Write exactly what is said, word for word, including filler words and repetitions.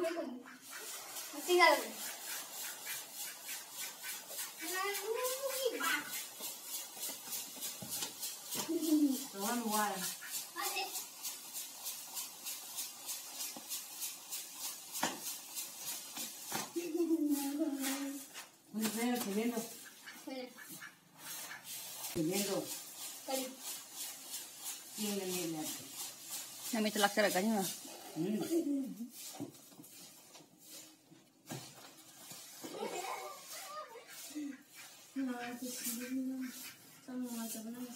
tinggal. Tuhan luar. Bueno, tremendo. Tremendo. Kali. Ini ini. Kami telah laksanakannya. Hmm. Nah, di sini sama macam mana?